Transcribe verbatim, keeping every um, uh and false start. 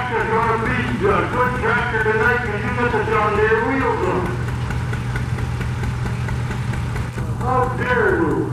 tractor's gonna be a good tractor tonight because you got the John Deere wheels on. How dare you?